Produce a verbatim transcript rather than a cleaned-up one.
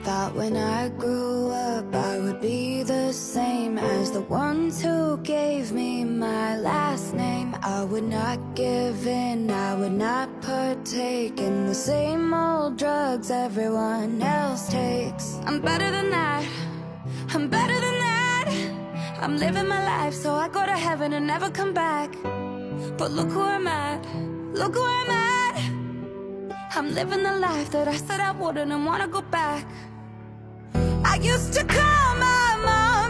Thought when I grew up I would be the same as the ones who gave me my last name. I would not give in, I would not partake in the same old drugs everyone else takes. I'm better than that, I'm better than that. I'm living my life so I go to heaven and never come back. But look who I'm at, look who I'm at. I'm living the life that I said I wouldn't and wanna go back. I used to call my mom